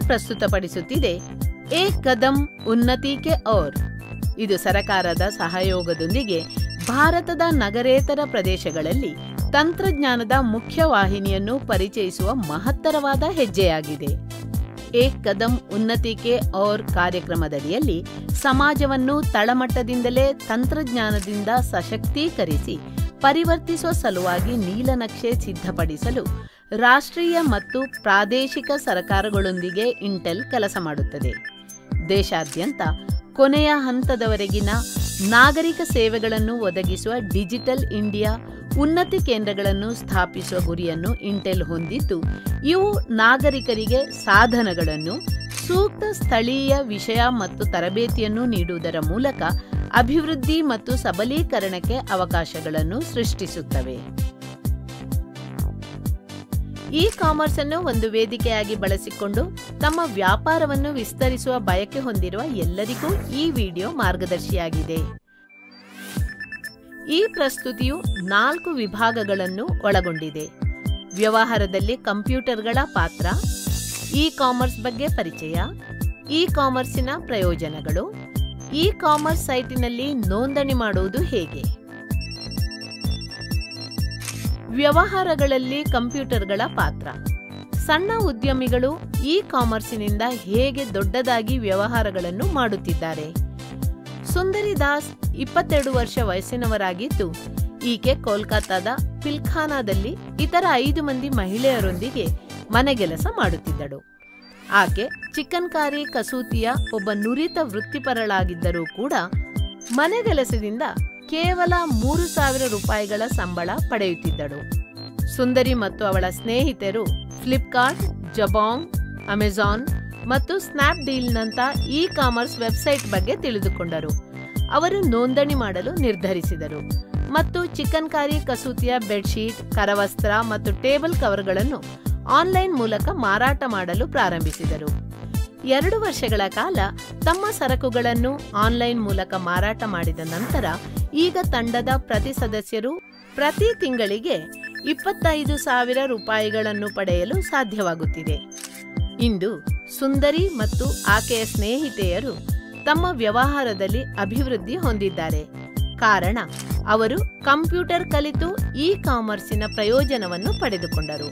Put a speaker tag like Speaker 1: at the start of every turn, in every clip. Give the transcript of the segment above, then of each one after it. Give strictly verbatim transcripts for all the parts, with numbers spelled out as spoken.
Speaker 1: ಪ್ರಸ್ತುತಪಡಿಸುತ್ತಿದೆ ಏಕ್ ಕದಂ ಉನ್ನತಿ K or. ಇದು ಸರಕಾರದ ಸಹಯೋಗದೊಂದಿಗೆ ಭಾರತದ ನಗರೇತರ ಪ್ರದೇಶಗಳಲ್ಲಿ ತಂತ್ರಜ್ಞಾನದ ಮುಖ್ಯವಾಹಿನಿಯನ್ನು ಪರಿಚಯಿಸುವ ಮಹತ್ತರವಾದ ಹೆಜ್ಜೆಯಾಗಿದೆ. ಏಕ್ ಕದಂ ಉನ್ನತಿ ಕೆ ಓರ್ ಕಾರ್ಯಕ್ರಮದಡಿಯಲ್ಲಿ ಸಮಾಜವನ್ನು ತಳಮಟ್ಟದಿಂದಲೇ ತಂತ್ರಜ್ಞಾನದಿಂದ ಸಶಕ್ತೀಕರಿಸಿ ಪರಿವರ್ತಿಸುವ ಸಲುವಾಗಿ ನೀಲನಕ್ಷೆ ಸಿದ್ಧಪಡಿಸಲು ರಾಷ್ಟ್ರೀಯ ಮತ್ತು ಪ್ರಾದೇಶಿಕ ಸರ್ಕಾರಗಳೊಂದಿಗೆ ಇಂಟೆಲ್ ಕೆಲಸ ಮಾಡುತ್ತದೆ. ದೇಶಾದ್ಯಂತ ಕೊನೆಯ ಹಂತದವರೆಗಿನ ನಾಗರಿಕ ಸೇವೆಗಳನ್ನು ಒದಗಿಸುವ ಡಿಜಿಟಲ್ ಇಂಡಿಯಾ ಉನ್ನತಿ ಕೇಂದ್ರಗಳನ್ನು ಸ್ಥಾಪಿಸುವ ಗುರಿಯನ್ನು ಇಂಟೆಲ್ ಹೊಂದಿದ್ದು, ಇವು ನಾಗರಿಕರಿಗೆ ಸಾಧನಗಳನ್ನು, ಸೂಕ್ತ ಸ್ಥಳೀಯ ವಿಷಯ ಮತ್ತು ತರಬೇತಿಯನ್ನು ನೀಡುವುದರ ಮೂಲಕ ಅಭಿವೃದ್ಧಿ ಮತ್ತು ಸಬಲೀಕರಣಕ್ಕೆ ಅವಕಾಶಗಳನ್ನು ಸೃಷ್ಟಿಸುತ್ತವೆ. ಇ ಕಾಮರ್ಸ್ ಅನ್ನು ಒಂದು ವೇದಿಕೆಯಾಗಿ ಬಳಸಿಕೊಂಡು ತಮ್ಮ ವ್ಯಾಪಾರವನ್ನು ವಿಸ್ತರಿಸುವ ಬಯಕೆ ಹೊಂದಿರುವ ಎಲ್ಲರಿಗೂ ಈ ವಿಡಿಯೋ ಮಾರ್ಗದರ್ಶಿಯಾಗಿದೆ. ಈ ಪ್ರಸ್ತುತಿಯು ನಾಲ್ಕು ವಿಭಾಗಗಳನ್ನು ಒಳಗೊಂಡಿದೆ. ವ್ಯವಹಾರದಲ್ಲಿ ಕಂಪ್ಯೂಟರ್ಗಳ ಪಾತ್ರ, ಇ ಕಾಮರ್ಸ್ ಬಗ್ಗೆ ಪರಿಚಯ, ಇ ಕಾಮರ್ಸಿನ ಪ್ರಯೋಜನಗಳು, ಇ ಕಾಮರ್ಸ್ ಸೈಟಿನಲ್ಲಿ ನೋಂದಣಿ ಮಾಡುವುದು ಹೇಗೆ. ವ್ಯವಹಾರಗಳಲ್ಲಿ ಕಂಪ್ಯೂಟರ್ಗಳ ಪಾತ್ರ. ಸಣ್ಣ ಉದ್ಯಮಿಗಳು ಇ ಕಾಮರ್ಸಿನಿಂದ ಹೇಗೆ ದೊಡ್ಡದಾಗಿ ವ್ಯವಹಾರಗಳನ್ನು ಮಾಡುತ್ತಿದ್ದಾರೆ. ಸುಂದರಿ ದಾಸ್ ಇಪ್ಪತ್ತೆರಡು ವರ್ಷ ವಯಸ್ಸಿನವರಾಗಿದ್ದು, ಈಕೆ ಕೋಲ್ಕತ್ತಾದ ಪಿಲ್ಖಾನಾದಲ್ಲಿ ಇತರ ಐದು ಮಂದಿ ಮಹಿಳೆಯರೊಂದಿಗೆ ಮನೆಗೆಲಸ ಮಾಡುತ್ತಿದ್ದಳು. ಆಕೆ ಚಿಕನ್ ಕಾರಿ ಕಸೂತಿಯ ಒಬ್ಬ ನುರಿತ ವೃತ್ತಿಪರಳಾಗಿದ್ದರೂ ಕೂಡ ಮನೆಗೆಲಸದಿಂದ ಕೇವಲ ಮೂರು ಸಾವಿರ ರೂಪಾಯಿಗಳ ಸಂಬಳ ಪಡೆಯುತ್ತಿದ್ದಳು. ಸುಂದರಿ ಮತ್ತು ಅವಳ ಸ್ನೇಹಿತರು ಫ್ಲಿಪ್ಕಾರ್ಟ್, ಜಬಾಂಗ್, ಅಮೆಜಾನ್ ಮತ್ತು ಸ್ನ್ಯಾಪ್ಡೀಲ್ನಂಥ ಇ ಕಾಮರ್ಸ್ ವೆಬ್ಸೈಟ್ ಬಗ್ಗೆ ತಿಳಿದುಕೊಂಡರು. ಅವರು ನೋಂದಣಿ ಮಾಡಲು ನಿರ್ಧರಿಸಿದರು ಮತ್ತು ಚಿಕನ್ ಕಾರಿ ಕಸೂತಿಯ ಬೆಡ್ಶೀಟ್, ಕರವಸ್ತ್ರ ಮತ್ತು ಟೇಬಲ್ ಕವರ್ಗಳನ್ನು ಆನ್ಲೈನ್ ಮೂಲಕ ಮಾರಾಟ ಮಾಡಲು ಪ್ರಾರಂಭಿಸಿದರು. ಎರಡು ವರ್ಷಗಳ ಕಾಲ ತಮ್ಮ ಸರಕುಗಳನ್ನು ಆನ್ಲೈನ್ ಮೂಲಕ ಮಾರಾಟ ಮಾಡಿದ ನಂತರ ಈಗ ತಂಡದ ಪ್ರತಿ ಸದಸ್ಯರು ಪ್ರತಿ ತಿಂಗಳಿಗೆ ಇಪ್ಪತ್ತೈದು ಸಾವಿರ ರೂಪಾಯಿಗಳನ್ನು ಪಡೆಯಲು ಸಾಧ್ಯವಾಗುತ್ತಿದೆ. ಇಂದು ಸುಂದರಿ ಮತ್ತು ಆಕೆಯ ಸ್ನೇಹಿತೆಯರು ತಮ್ಮ ವ್ಯವಹಾರದಲ್ಲಿ ಅಭಿವೃದ್ಧಿ ಹೊಂದಿದ್ದಾರೆ. ಕಾರಣ ಅವರು ಕಂಪ್ಯೂಟರ್ ಕಲಿತು ಇ ಕಾಮರ್ಸಿನ ಪ್ರಯೋಜನವನ್ನು ಪಡೆದುಕೊಂಡರು.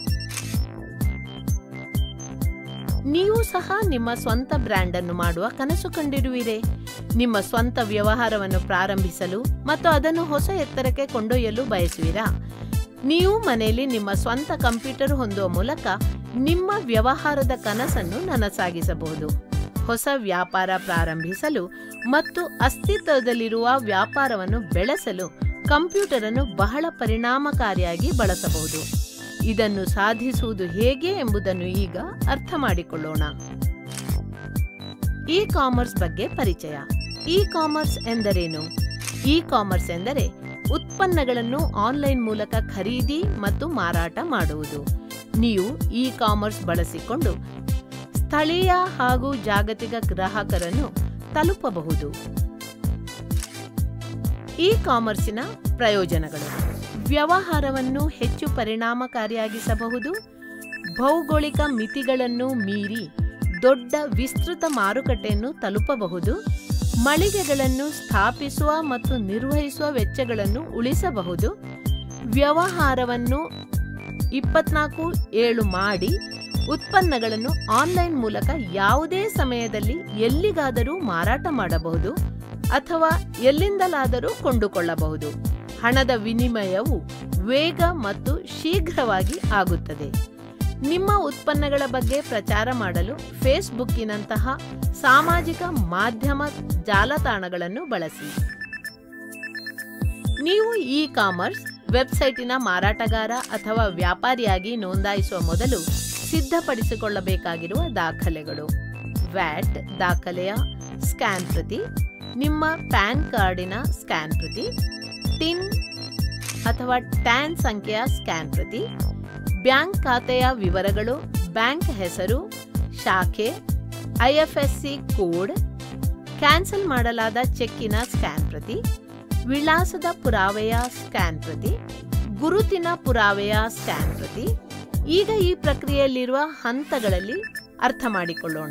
Speaker 1: ನೀವು ಸಹ ನಿಮ್ಮ ಸ್ವಂತ ಬ್ರ್ಯಾಂಡ್ ಅನ್ನು ಮಾಡುವ ಕನಸು ಕಂಡಿರುವಿರೆ. ನಿಮ್ಮ ಸ್ವಂತ ವ್ಯವಹಾರವನ್ನು ಪ್ರಾರಂಭಿಸಲು ಮತ್ತು ಅದನ್ನು ಹೊಸ ಎತ್ತರಕ್ಕೆ ಕೊಂಡೊಯ್ಯಲು ಬಯಸುವಿರಾ? ನೀವು ಮನೆಯಲ್ಲಿ ನಿಮ್ಮ ಸ್ವಂತ ಕಂಪ್ಯೂಟರ್ ಹೊಂದುವ ಮೂಲಕ ನಿಮ್ಮ ವ್ಯವಹಾರದ ಕನಸನ್ನು ನನಸಾಗಿಸಬಹುದು. ಹೊಸ ವ್ಯಾಪಾರ ಪ್ರಾರಂಭಿಸಲು ಮತ್ತು ಅಸ್ತಿತ್ವದಲ್ಲಿರುವ ವ್ಯಾಪಾರವನ್ನು ಬೆಳೆಸಲು ಕಂಪ್ಯೂಟರ್ ಅನ್ನು ಬಹಳ ಪರಿಣಾಮಕಾರಿಯಾಗಿ ಬಳಸಬಹುದು. ಇದನ್ನು ಸಾಧಿಸುವುದು ಹೇಗೆ ಎಂಬುದನ್ನು ಈಗ ಅರ್ಥ ಮಾಡಿಕೊಳ್ಳೋಣ. ಇ ಕಾಮರ್ಸ್ ಬಗ್ಗೆ ಪರಿಚಯ. ಇ ಕಾಮರ್ಸ್ ಎಂದರೇನು? ಇ ಕಾಮರ್ಸ್ ಎಂದರೆ ಉತ್ಪನ್ನಗಳನ್ನು ಆನ್ಲೈನ್ ಮೂಲಕ ಖರೀದಿ ಮತ್ತು ಮಾರಾಟ ಮಾಡುವುದು. ನೀವು ಇ ಕಾಮರ್ಸ್ ಬಳಸಿಕೊಂಡು ಸ್ಥಳೀಯ ಹಾಗೂ ಜಾಗತಿಕ ಗ್ರಾಹಕರನ್ನು ತಲುಪಬಹುದು. ಇ ಕಾಮರ್ಸಿನ ಪ್ರಯೋಜನಗಳು: ವ್ಯವಹಾರವನ್ನು ಹೆಚ್ಚು ಪರಿಣಾಮಕಾರಿಯಾಗಿಸಬಹುದು. ಭೌಗೋಳಿಕ ಮಿತಿಗಳನ್ನು ಮೀರಿ ದೊಡ್ಡ ವಿಸ್ತೃತ ಮಾರುಕಟ್ಟೆಯನ್ನು ತಲುಪಬಹುದು. ಮಳಿಗೆಗಳನ್ನು ಸ್ಥಾಪಿಸುವ ಮತ್ತು ನಿರ್ವಹಿಸುವ ವೆಚ್ಚಗಳನ್ನು ಉಳಿಸಬಹುದು. ವ್ಯವಹಾರವನ್ನು ಇಪ್ಪತ್ನಾಲ್ಕು ಏಳು ಮಾಡಿ ಉತ್ಪನ್ನಗಳನ್ನು ಆನ್ಲೈನ್ ಮೂಲಕ ಯಾವುದೇ ಸಮಯದಲ್ಲಿ ಎಲ್ಲಿಗಾದರೂ ಮಾರಾಟ ಮಾಡಬಹುದು ಅಥವಾ ಎಲ್ಲಿಂದಲಾದರೂ ಕೊಂಡುಕೊಳ್ಳಬಹುದು. ಹಣದ ವಿನಿಮಯವು ವೇಗ ಮತ್ತು ಶೀಘ್ರವಾಗಿ ಆಗುತ್ತದೆ. ನಿಮ್ಮ ಉತ್ಪನ್ನಗಳ ಬಗ್ಗೆ ಪ್ರಚಾರ ಮಾಡಲು ಫೇಸ್ಬುಕ್ಕಿನಂತಹ ಸಾಮಾಜಿಕ ಮಾಧ್ಯಮ ಜಾಲತಾಣಗಳನ್ನು ಬಳಸಿ. ನೀವು ಇ ಕಾಮರ್ಸ್ ವೆಬ್ಸೈಟಿನ ಮಾರಾಟಗಾರ ಅಥವಾ ವ್ಯಾಪಾರಿಯಾಗಿ ನೋಂದಾಯಿಸುವ ಮೊದಲು ಸಿದ್ಧಪಡಿಸಿಕೊಳ್ಳಬೇಕಾಗಿರುವ ದಾಖಲೆಗಳು: ವ್ಯಾಟ್ ದಾಖಲೆಯ ಸ್ಕ್ಯಾನ್ ಪ್ರತಿ, ನಿಮ್ಮ ಪ್ಯಾನ್ ಕಾರ್ಡಿನ ಸ್ಕ್ಯಾನ್ ಪ್ರತಿ, ಟಿನ್ ಅಥವಾ ಟ್ಯಾನ್ ಸಂಖ್ಯೆಯ ಸ್ಕ್ಯಾನ್ ಪ್ರತಿ, ಬ್ಯಾಂಕ್ ಖಾತೆಯ ವಿವರಗಳು, ಬ್ಯಾಂಕ್ ಹೆಸರು, ಶಾಖೆ, I F S C code, cancel ಮಾಡಲಾದ ಚೆಕ್ಕಿನ ಸ್ಕ್ಯಾನ್ ಪ್ರತಿ, ವಿಳಾಸದ ಪುರಾವೆಯ ಸ್ಕ್ಯಾನ್ ಪ್ರತಿ, ಗುರುತಿನ ಪುರಾವೆಯ ಸ್ಕ್ಯಾನ್ ಪ್ರತಿ. ಈಗ ಈ ಪ್ರಕ್ರಿಯೆಯಲ್ಲಿರುವ ಹಂತಗಳಲ್ಲಿ ಅರ್ಥ ಮಾಡಿಕೊಳ್ಳೋಣ.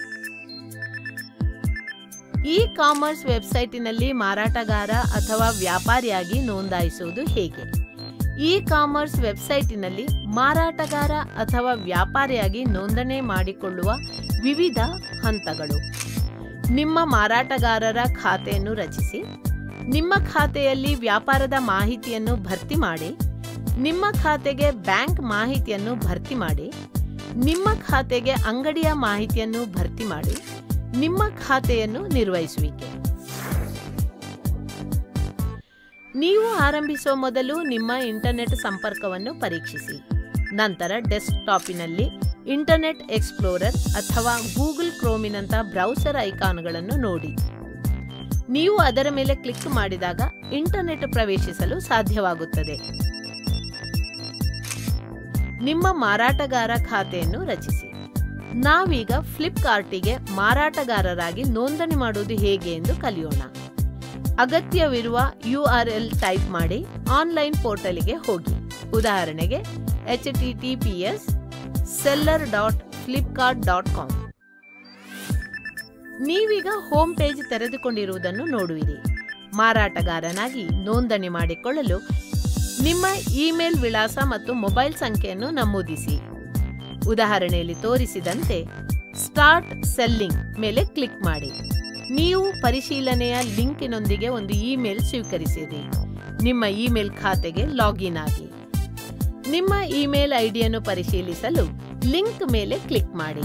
Speaker 1: ಇ ಕಾಮರ್ಸ್ ವೆಬ್ಸೈಟಿನಲ್ಲಿ ಮಾರಾಟಗಾರ ಅಥವಾ ವ್ಯಾಪಾರಿಯಾಗಿ ನೋಂದಾಯಿಸುವುದು ಹೇಗೆ? ಇ ಕಾಮರ್ಸ್ ವೆಬ್ಸೈಟಿನಲ್ಲಿ ಮಾರಾಟಗಾರ ಅಥವಾ ವ್ಯಾಪಾರಿಯಾಗಿ ನೋಂದಣಿ ಮಾಡಿಕೊಳ್ಳುವ ವಿವಿಧ ಹಂತಗಳು. ನಿಮ್ಮ ಮಾರಾಟಗಾರರ ಖಾತೆಯನ್ನು ರಚಿಸಿ, ನಿಮ್ಮ ಖಾತೆಯಲ್ಲಿ ವ್ಯಾಪಾರದ ಮಾಹಿತಿಯನ್ನು ಭರ್ತಿ ಮಾಡಿ, ನಿಮ್ಮ ಖಾತೆಗೆ ಬ್ಯಾಂಕ್ ಮಾಹಿತಿಯನ್ನು ಭರ್ತಿ ಮಾಡಿ, ನಿಮ್ಮ ಖಾತೆಗೆ ಅಂಗಡಿಯ ಮಾಹಿತಿಯನ್ನು ಭರ್ತಿ ಮಾಡಿ, ನಿಮ್ಮ ಖಾತೆಯನ್ನು ನಿರ್ವಹಿಸುವಿಕೆ. ನೀವು ಆರಂಭಿಸುವ ಮೊದಲು ನಿಮ್ಮ ಇಂಟರ್ನೆಟ್ ಸಂಪರ್ಕವನ್ನು ಪರೀಕ್ಷಿಸಿ. ನಂತರ ಡೆಸ್ಕ್ಟಾಪಿನಲ್ಲಿ ಇಂಟರ್ನೆಟ್ ಎಕ್ಸ್ಪ್ಲೋರರ್ ಅಥವಾ ಗೂಗಲ್ ಕ್ರೋಮಿನಂಥ ಬ್ರೌಸರ್ ಐಕಾನ್ಗಳನ್ನು ನೋಡಿ. ನೀವು ಅದರ ಮೇಲೆ ಕ್ಲಿಕ್ ಮಾಡಿದಾಗ ಇಂಟರ್ನೆಟ್ ಪ್ರವೇಶಿಸಲು ಸಾಧ್ಯವಾಗುತ್ತದೆ. ನಿಮ್ಮ ಮಾರಾಟಗಾರ ಖಾತೆಯನ್ನು ರಚಿಸಿ. ನಾವೀಗ ಫ್ಲಿಪ್ಕಾರ್ಟಿಗೆ ಮಾರಾಟಗಾರರಾಗಿ ನೋಂದಣಿ ಮಾಡುವುದು ಹೇಗೆ ಎಂದು ಕಲಿಯೋಣ. ಅಗತ್ಯವಿರುವ ಯು ಆರ್ ಎಲ್ ಟೈಪ್ ಮಾಡಿ ಆನ್ಲೈನ್ ಪೋರ್ಟಲ್ಗೆ ಹೋಗಿ. ಉದಾಹರಣೆಗೆ H T T P S seller dot Flipkart dot com. ನೀವೀಗ ಹೋಮ್ ಪೇಜ್ ತೆರೆದುಕೊಂಡಿರುವುದನ್ನು ನೋಡುವಿರಿ. ಮಾರಾಟಗಾರನಾಗಿ ನೋಂದಣಿ ಮಾಡಿಕೊಳ್ಳಲು ನಿಮ್ಮ ಇಮೇಲ್ ವಿಳಾಸ ಮತ್ತು ಮೊಬೈಲ್ ಸಂಖ್ಯೆಯನ್ನು ನಮೂದಿಸಿ. ಉದಾಹರಣೆಯಲ್ಲಿ ತೋರಿಸಿದಂತೆ ಸ್ಟಾರ್ಟ್ ಸೆಲ್ಲಿಂಗ್ ಮೇಲೆ ಕ್ಲಿಕ್ ಮಾಡಿ. ನೀವು ಪರಿಶೀಲನೆಯ ಲಿಂಕಿನೊಂದಿಗೆ ಒಂದು ಇಮೇಲ್ ಸ್ವೀಕರಿಸಿರಿ. ನಿಮ್ಮ ಇಮೇಲ್ ಖಾತೆಗೆ ಲಾಗಿನ್ ಆಗಿ. ನಿಮ್ಮ ಇಮೇಲ್ ಐಡಿಯನ್ನು ಪರಿಶೀಲಿಸಲು ಲಿಂಕ್ ಮೇಲೆ ಕ್ಲಿಕ್ ಮಾಡಿ.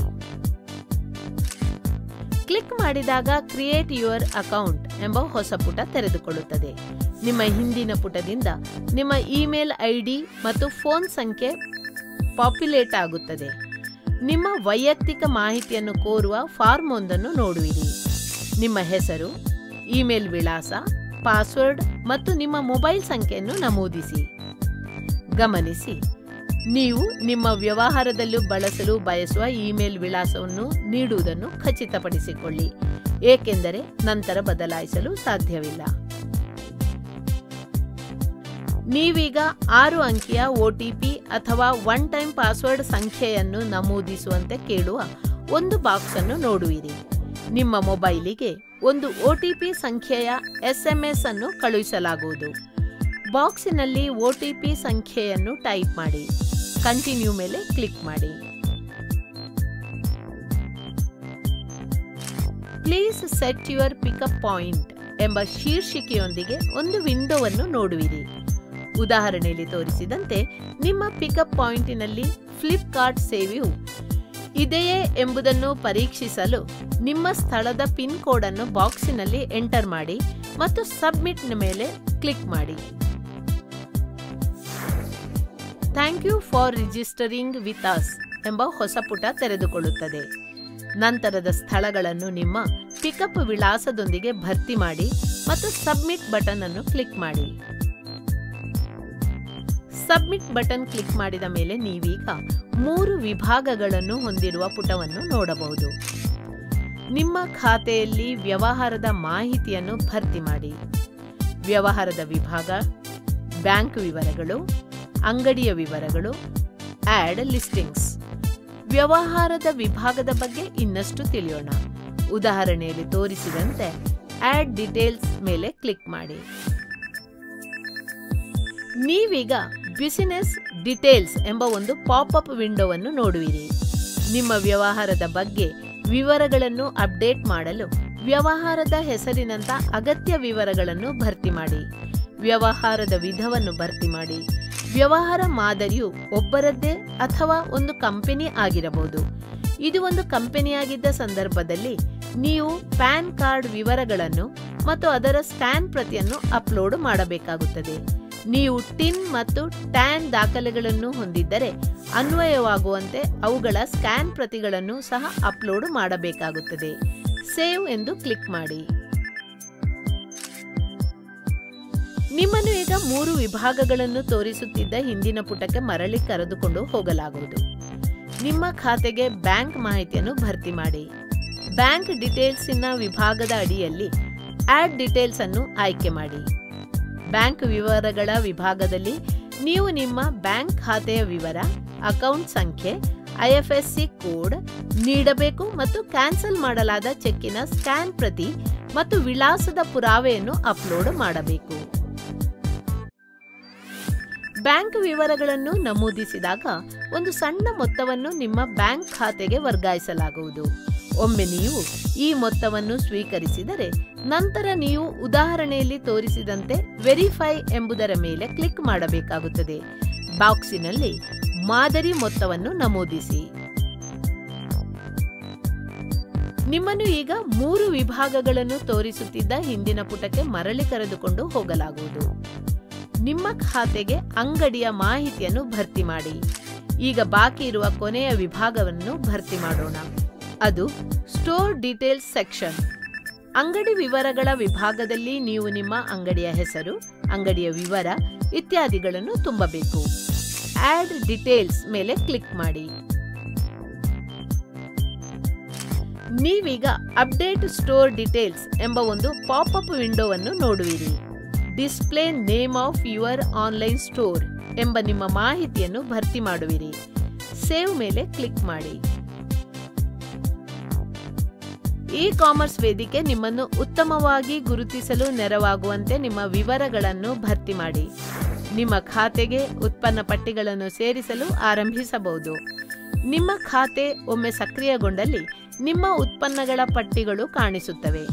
Speaker 1: ಕ್ಲಿಕ್ ಮಾಡಿದಾಗ ಕ್ರಿಯೇಟ್ ಯುವರ್ ಅಕೌಂಟ್ ಎಂಬ ಹೊಸ ಪುಟ ತೆರೆದುಕೊಳ್ಳುತ್ತದೆ. ನಿಮ್ಮ ಹಿಂದಿನ ಪುಟದಿಂದ ನಿಮ್ಮ ಇಮೇಲ್ ಐಡಿ ಮತ್ತು ಫೋನ್ ಸಂಖ್ಯೆ ಪಾಪ್ಯುಲೇಟ್ ಆಗುತ್ತದೆ. ನಿಮ್ಮ ವೈಯಕ್ತಿಕ ಮಾಹಿತಿಯನ್ನು ಕೋರುವ ಫಾರ್ಮ್ ಒಂದನ್ನು ನೋಡುವಿರಿ. ನಿಮ್ಮ ಹೆಸರು, ಇಮೇಲ್ ವಿಳಾಸ, ಪಾಸ್ವರ್ಡ್ ಮತ್ತು ನಿಮ್ಮ ಮೊಬೈಲ್ ಸಂಖ್ಯೆಯನ್ನು ನಮೂದಿಸಿ. ಗಮನಿಸಿ, ನೀವು ನಿಮ್ಮ ವ್ಯವಹಾರದಲ್ಲೂ ಬಳಸಲು ಬಯಸುವ ಇಮೇಲ್ ವಿಳಾಸವನ್ನು ನೀಡುವುದನ್ನು ಖಚಿತಪಡಿಸಿಕೊಳ್ಳಿ, ಏಕೆಂದರೆ ನಂತರ ಬದಲಾಯಿಸಲು ಸಾಧ್ಯವಿಲ್ಲ. ನೀವೀಗ ಆರು ಅಂಕಿಯ ಒ ಟಿ ಪಿ ಅಥವಾ ಒನ್ ಟೈಮ್ ಪಾಸ್ವರ್ಡ್ ಸಂಖ್ಯೆಯನ್ನು ನಮೂದಿಸುವಂತೆ ಕೇಳುವ ಒಂದು ಬಾಕ್ಸ್ ಅನ್ನು ನೋಡುವಿರಿ. ನಿಮ್ಮ ಮೊಬೈಲಿಗೆ ಒಂದು ಒ ಟಿ ಪಿ ಸಂಖ್ಯೆಯ ಎಸ್ ಎಂ ಎಸ್ ಅನ್ನು ಕಳುಹಿಸಲಾಗುವುದು. ಬಾಕ್ಸಿನಲ್ಲಿ ಒ ಟಿ ಪಿ ಸಂಖ್ಯೆಯನ್ನು ಟೈಪ್ ಮಾಡಿ. ಕಂಟಿನ್ಯೂ ಮೇಲೆ ಕ್ಲಿಕ್ ಮಾಡಿ. Please set your pickup point ಎಂಬ ಶೀರ್ಷಿಕೆಯೊಂದಿಗೆ ಒಂದು ವಿಂಡೋವನ್ನು ನೋಡುವಿರಿ. ಉದಾಹರಣೆಯಲ್ಲಿ ತೋರಿಸಿದಂತೆ ನಿಮ್ಮ ಪಿಕಪ್ ಪಾಯಿಂಟಿನಲ್ಲಿ ಫ್ಲಿಪ್ಕಾರ್ಟ್ ಸೇವೆಯು ಇದೆಯೇ ಎಂಬುದನ್ನು ಪರೀಕ್ಷಿಸಲು ನಿಮ್ಮ ಸ್ಥಳದ ಪಿನ್ ಕೋಡ್ ಅನ್ನು ಬಾಕ್ಸಿನಲ್ಲಿ ಎಂಟರ್ ಮಾಡಿ ಮತ್ತು ಸಬ್ಮಿಟ್ ಮೇಲೆ ಕ್ಲಿಕ್ ಮಾಡಿ. Thank you for registering with us ಎಂಬ ಹೊಸ ಪುಟ ತೆರೆದುಕೊಳ್ಳುತ್ತದೆ. ನಂತರದ ಸ್ಥಳಗಳನ್ನು ನಿಮ್ಮ ಪಿಕಪ್ ವಿಳಾಸದೊಂದಿಗೆ ಭರ್ತಿ ಮಾಡಿ ಮತ್ತು ಸಬ್ಮಿಟ್ ಬಟನ್ ಅನ್ನು ಕ್ಲಿಕ್ ಮಾಡಿ. ಸಬ್ಮಿಟ್ ಬಟನ್ ಕ್ಲಿಕ್ ಮಾಡಿದ ಮೇಲೆ ನೀವೀಗ ಮೂರು ವಿಭಾಗಗಳನ್ನು ಹೊಂದಿರುವ ಪುಟವನ್ನು ನೋಡಬಹುದು. ನಿಮ್ಮ ಖಾತೆಯಲ್ಲಿ ವ್ಯವಹಾರದ ಮಾಹಿತಿಯನ್ನು ಭರ್ತಿ ಮಾಡಿ. ವ್ಯವಹಾರದ ವಿಭಾಗ, ಬ್ಯಾಂಕ್ ವಿವರಗಳು, ಅಂಗಡಿಯ ವಿವರಗಳು, ಆಡ್ ಲಿಸ್ಟಿಂಗ್ಸ್. ವ್ಯವಹಾರದ ವಿಭಾಗದ ಬಗ್ಗೆ ಇನ್ನಷ್ಟು ತಿಳಿಯೋಣ. ಉದಾಹರಣೆಯಲ್ಲಿ ತೋರಿಸಿದಂತೆ ಆಡ್ ಡೀಟೇಲ್ಸ್ ಮೇಲೆ ಕ್ಲಿಕ್ ಮಾಡಿ. ನೀವೀಗ ಬಿಸಿನೆಸ್ ಡೀಟೇಲ್ಸ್ ಎಂಬ ಒಂದು ಪಾಪ್ಅಪ್ ವಿಂಡೋವನ್ನು ನೋಡುವಿರಿ. ನಿಮ್ಮ ವ್ಯವಹಾರದ ಬಗ್ಗೆ ವಿವರಗಳನ್ನು ಅಪ್ಡೇಟ್ ಮಾಡಲು ವ್ಯವಹಾರದ ಹೆಸರಿನಂಥ ಅಗತ್ಯ ವಿವರಗಳನ್ನು ಭರ್ತಿ ಮಾಡಿ. ವ್ಯವಹಾರದ ವಿಧವನ್ನು ಭರ್ತಿ ಮಾಡಿ. ವ್ಯವಹಾರ ಮಾದರಿಯು ಒಬ್ಬರದ್ದೇ ಅಥವಾ ಒಂದು ಕಂಪನಿ ಆಗಿರಬಹುದು. ಇದು ಒಂದು ಕಂಪನಿಯಾಗಿದ್ದ ಸಂದರ್ಭದಲ್ಲಿ ನೀವು ಪ್ಯಾನ್ ಕಾರ್ಡ್ ವಿವರಗಳನ್ನು ಮತ್ತು ಅದರ ಸ್ಕ್ಯಾನ್ ಪ್ರತಿಯನ್ನು ಅಪ್ಲೋಡ್ ಮಾಡಬೇಕಾಗುತ್ತದೆ. ನೀವು ಟಿನ್ ಮತ್ತು ಟ್ಯಾನ್ ದಾಖಲೆಗಳನ್ನು ಹೊಂದಿದ್ದರೆ ಅನ್ವಯವಾಗುವಂತೆ ಅವುಗಳ ಸ್ಕ್ಯಾನ್ ಪ್ರತಿಗಳನ್ನು ಸಹ ಅಪ್ಲೋಡ್ ಮಾಡಬೇಕಾಗುತ್ತದೆ. ಸೇವ್ ಎಂದು ಕ್ಲಿಕ್ ಮಾಡಿ. ನಿಮ್ಮನ್ನು ಈಗ ಮೂರು ವಿಭಾಗಗಳನ್ನು ತೋರಿಸುತ್ತಿದ್ದ ಹಿಂದಿನ ಪುಟಕ್ಕೆ ಮರಳಿ ಕರೆದುಕೊಂಡು ಹೋಗಲಾಗುವುದು. ನಿಮ್ಮ ಖಾತೆಗೆ ಬ್ಯಾಂಕ್ ಮಾಹಿತಿಯನ್ನು ಭರ್ತಿ ಮಾಡಿ. ಬ್ಯಾಂಕ್ ಡೀಟೇಲ್ಸ್ನ ವಿಭಾಗದ ಅಡಿಯಲ್ಲಿ ಆಡ್ ಡೀಟೇಲ್ಸ್ ಅನ್ನು ಆಯ್ಕೆ ಮಾಡಿ. ಬ್ಯಾಂಕ್ ವಿವರಗಳ ವಿಭಾಗದಲ್ಲಿ ನೀವು ನಿಮ್ಮ ಬ್ಯಾಂಕ್ ಖಾತೆಯ ವಿವರ, ಅಕೌಂಟ್ ಸಂಖ್ಯೆ I F S C code ನೀಡಬೇಕು ಮತ್ತು ಕ್ಯಾನ್ಸಲ್ ಮಾಡಲಾದ ಚೆಕ್ಕಿನ ಸ್ಕ್ಯಾನ್ ಪ್ರತಿ ಮತ್ತು ವಿಳಾಸದ ಪುರಾವೆಯನ್ನು ಅಪ್ಲೋಡ್ ಮಾಡಬೇಕು. ಬ್ಯಾಂಕ್ ವಿವರಗಳನ್ನು ನಮೂದಿಸಿದಾಗ ಒಂದು ಸಣ್ಣ ಮೊತ್ತವನ್ನು ನಿಮ್ಮ ಬ್ಯಾಂಕ್ ಖಾತೆಗೆ ವರ್ಗಾಯಿಸಲಾಗುವುದು. ಒಮ್ಮೆ ನೀವು ಈ ಮೊತ್ತವನ್ನು ಸ್ವೀಕರಿಸಿದರೆ ನಂತರ ನೀವು ಉದಾಹರಣೆಯಲ್ಲಿ ತೋರಿಸಿದಂತೆ ವೆರಿಫೈ ಎಂಬುದರ ಮೇಲೆ ಕ್ಲಿಕ್ ಮಾಡಬೇಕಾಗುತ್ತದೆ. ಬಾಕ್ಸಿನಲ್ಲಿ ಮಾದರಿ ಮೊತ್ತವನ್ನು ನಮೂದಿಸಿ. ನಿಮ್ಮನ್ನು ಈಗ ಮೂರು ವಿಭಾಗಗಳನ್ನು ತೋರಿಸುತ್ತಿದ್ದ ಹಿಂದಿನ ಪುಟಕ್ಕೆ ಮರಳಿ ಕರೆದುಕೊಂಡು ಹೋಗಲಾಗುವುದು. ನಿಮ್ಮ ಖಾತೆಗೆ ಅಂಗಡಿಯ ಮಾಹಿತಿಯನ್ನು ಭರ್ತಿ ಮಾಡಿ. ಈಗ ಬಾಕಿ ಇರುವ ಕೊನೆಯ ವಿಭಾಗವನ್ನು ಭರ್ತಿ ಮಾಡೋಣ. ಅದು ಸ್ಟೋರ್ ಡೀಟೇಲ್ಸ್ ಸೆಕ್ಷನ್. ಅಂಗಡಿ ವಿವರಗಳ ವಿಭಾಗದಲ್ಲಿ ನೀವು ನಿಮ್ಮ ಅಂಗಡಿಯ ಹೆಸರು, ಅಂಗಡಿಯ ವಿವರ ಇತ್ಯಾದಿಗಳನ್ನು ತುಂಬಬೇಕು. ಆಡ್ ಡೀಟೇಲ್ಸ್ ಮೇಲೆ ಕ್ಲಿಕ್ ಮಾಡಿ. ನೀವೀಗ ಅಪ್ಡೇಟ್ ಸ್ಟೋರ್ ಡೀಟೇಲ್ಸ್ ಎಂಬ ಒಂದು ಪಾಪ್ಅಪ್ ವಿಂಡೋವನ್ನು ನೋಡುವಿರಿ. Display name of your online store ಎಂಬ ನಿಮ್ಮ ಮಾಹಿತಿಯನ್ನು ಭರ್ತಿ ಮಾಡುವಿರಿ. ಸೇವ್ ಮೇಲೆ ಕ್ಲಿಕ್ ಮಾಡಿ. ಇ ಕಾಮರ್ಸ್ ವೇದಿಕೆ ನಿಮ್ಮನ್ನು ಉತ್ತಮವಾಗಿ ಗುರುತಿಸಲು ನೆರವಾಗುವಂತೆ ನಿಮ್ಮ ವಿವರಗಳನ್ನು ಭರ್ತಿ ಮಾಡಿ. ನಿಮ್ಮ ಖಾತೆಗೆ ಉತ್ಪನ್ನ ಪಟ್ಟಿಗಳನ್ನು ಸೇರಿಸಲು ಆರಂಭಿಸಬಹುದು. ನಿಮ್ಮ ಖಾತೆ ಒಮ್ಮೆ ಸಕ್ರಿಯಗೊಂಡಲ್ಲಿ ನಿಮ್ಮ ಉತ್ಪನ್ನಗಳ ಪಟ್ಟಿಗಳು ಕಾಣಿಸುತ್ತವೆ.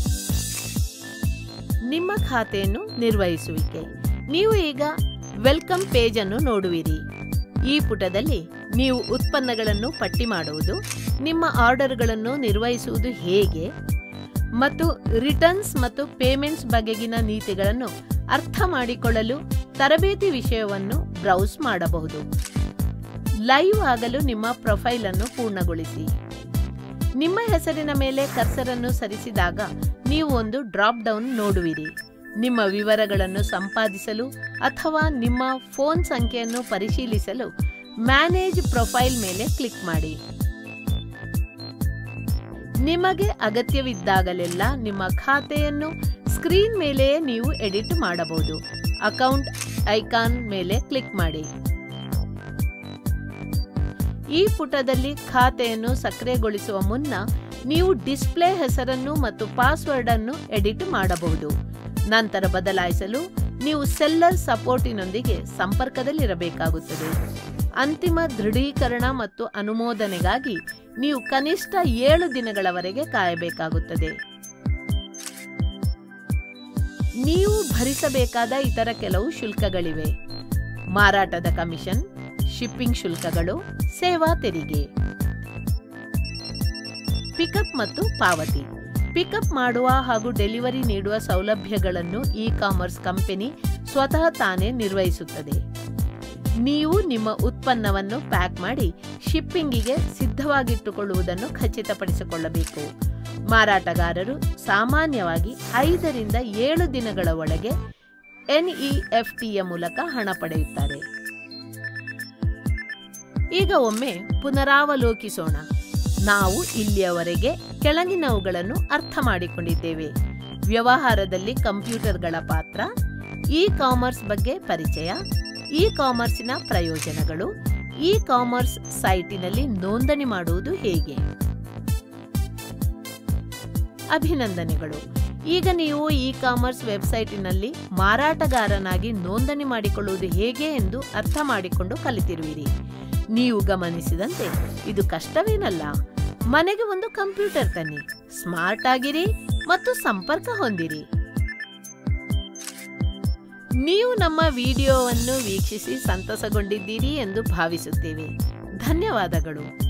Speaker 1: ನಿಮ್ಮ ಖಾತೆಯನ್ನು ನಿರ್ವಹಿಸುವಿಕೆ. ನೀವು ಈಗ ವೆಲ್ಕಮ್ ಪೇಜ್ ಅನ್ನು ನೋಡುವಿರಿ. ಈ ಪುಟದಲ್ಲಿ ನೀವು ಉತ್ಪನ್ನಗಳನ್ನು ಪಟ್ಟಿ ಮಾಡುವುದು, ನಿಮ್ಮ ಆರ್ಡರ್ಗಳನ್ನು ನಿರ್ವಹಿಸುವುದು ಹೇಗೆ ಮತ್ತು ರಿಟರ್ನ್ಸ್ ಮತ್ತು ಪೇಮೆಂಟ್ಸ್ ಬಗೆಗಿನ ನೀತಿಗಳನ್ನು ಅರ್ಥ ಮಾಡಿಕೊಳ್ಳಲು ತರಬೇತಿ ವಿಷಯವನ್ನು ಬ್ರೌಸ್ ಮಾಡಬಹುದು. ಲೈವ್ ಆಗಲು ನಿಮ್ಮ ಪ್ರೊಫೈಲ್ ಅನ್ನು ಪೂರ್ಣಗೊಳಿಸಿ. ನಿಮ್ಮ ಹೆಸರಿನ ಮೇಲೆ ಕರ್ಸರ್ ಅನ್ನು ಸರಿಸಿದಾಗ ನೀವು ಒಂದು ಡ್ರಾಪ್ ಡೌನ್ ನೋಡುವಿರಿ. ನಿಮ್ಮ ವಿವರಗಳನ್ನು ಸಂಪಾದಿಸಲು ಅಥವಾ ನಿಮ್ಮ ಫೋನ್ ಸಂಖ್ಯೆಯನ್ನು ಪರಿಶೀಲಿಸಲು ಮ್ಯಾನೇಜ್ ಪ್ರೊಫೈಲ್ ಮೇಲೆ ಕ್ಲಿಕ್ ಮಾಡಿ. ನಿಮಗೆ ಅಗತ್ಯವಿದ್ದಾಗಲೆಲ್ಲ ನಿಮ್ಮ ಖಾತೆಯನ್ನು ಸ್ಕ್ರೀನ್ ಮೇಲೆಯೇ ನೀವು ಎಡಿಟ್ ಮಾಡಬಹುದು. ಅಕೌಂಟ್ ಐಕಾನ್ ಮೇಲೆ ಕ್ಲಿಕ್ ಮಾಡಿ. ಈ ಪುಟದಲ್ಲಿ ಖಾತೆಯನ್ನು ಸಕ್ರಿಯಗೊಳಿಸುವ ಮುನ್ನ ನೀವು ಡಿಸ್ಪ್ಲೇ ಹೆಸರನ್ನು ಮತ್ತು ಪಾಸ್ವರ್ಡ್ ಅನ್ನು ಎಡಿಟ್ ಮಾಡಬಹುದು. ನಂತರ ಬದಲಾಯಿಸಲು ನೀವು ಸೆಲ್ಲರ್ ಸಪೋರ್ಟಿನೊಂದಿಗೆ ಸಂಪರ್ಕದಲ್ಲಿರಬೇಕಾಗುತ್ತದೆ. ಅಂತಿಮ ದೃಢೀಕರಣ ಮತ್ತು ಅನುಮೋದನೆಗಾಗಿ ನೀವು ಕನಿಷ್ಠ ಏಳು ದಿನಗಳವರೆಗೆ ಕಾಯಬೇಕಾಗುತ್ತದೆ. ನೀವು ಭರಿಸಬೇಕಾದ ಇತರ ಕೆಲವು ಶುಲ್ಕಗಳಿವೆ. ಮಾರಾಟದ ಕಮಿಷನ್, ಶಿಪ್ಪಿಂಗ್ ಶುಲ್ಕಗಳು, ಸೇವಾ ತೆರಿಗೆ. ಪಿಕಪ್ ಮತ್ತು ಪಾವತಿ. ಪಿಕಪ್ ಮಾಡುವ ಹಾಗೂ ಡೆಲಿವರಿ ನೀಡುವ ಸೌಲಭ್ಯಗಳನ್ನು ಇ ಕಾಮರ್ಸ್ ಕಂಪನಿ ಸ್ವತಃ ತಾನೇ ನಿರ್ವಹಿಸುತ್ತದೆ. ನೀವು ನಿಮ್ಮ ಉತ್ಪನ್ನವನ್ನು ಪ್ಯಾಕ್ ಮಾಡಿ ಶಿಪ್ಪಿಂಗಿಗೆ ಸಿದ್ಧವಾಗಿಟ್ಟುಕೊಳ್ಳುವುದನ್ನು ಖಚಿತಪಡಿಸಿಕೊಳ್ಳಬೇಕು. ಮಾರಾಟಗಾರರು ಸಾಮಾನ್ಯವಾಗಿ ಐದರಿಂದ ಏಳು ದಿನಗಳ ಒಳಗೆ ಎನ್ ಇ ಎಫ್ ಟಿಯ ಮೂಲಕ ಹಣ ಪಡೆಯುತ್ತಾರೆ. ಈಗ ಒಮ್ಮೆ ಪುನರಾವಲೋಕಿಸೋಣ. ನಾವು ಇಲ್ಲಿಯವರೆಗೆ ಕೆಳಗಿನವುಗಳನ್ನು ಅರ್ಥ ಮಾಡಿಕೊಂಡಿದ್ದೇವೆ. ವ್ಯವಹಾರದಲ್ಲಿ ಕಂಪ್ಯೂಟರ್ಗಳ ಪಾತ್ರ, ಇ ಕಾಮರ್ಸ್ ಬಗ್ಗೆ ಪರಿಚಯ, ಇ ಕಾಮರ್ಸಿನ ಪ್ರಯೋಜನಗಳು, ಇ ಕಾಮರ್ಸ್ ಸೈಟಿನಲ್ಲಿ ನೋಂದಣಿ ಮಾಡುವುದು ಹೇಗೆ. ಅಭಿನಂದನೆಗಳು. ಈಗ ನೀವು ಇ ಕಾಮರ್ಸ್ ವೆಬ್ಸೈಟಿನಲ್ಲಿ ಮಾರಾಟಗಾರನಾಗಿ ನೋಂದಣಿ ಮಾಡಿಕೊಳ್ಳುವುದು ಹೇಗೆ ಎಂದು ಅರ್ಥ ಮಾಡಿಕೊಂಡು ಕಲಿತಿರುವಿರಿ. ನೀವು ಗಮನಿಸಿದಂತೆ ಇದು ಕಷ್ಟವೇನಲ್ಲ. ಮನೆಗೆ ಒಂದು ಕಂಪ್ಯೂಟರ್ ತನ್ನಿ, ಸ್ಮಾರ್ಟ್ ಆಗಿರಿ ಮತ್ತು ಸಂಪರ್ಕ ಹೊಂದಿರಿ. ನೀವು ನಮ್ಮ ವಿಡಿಯೋವನ್ನು ವೀಕ್ಷಿಸಿ ಸಂತಸಗೊಂಡಿದ್ದೀರಿ ಎಂದು ಭಾವಿಸುತ್ತೇವೆ. ಧನ್ಯವಾದಗಳು.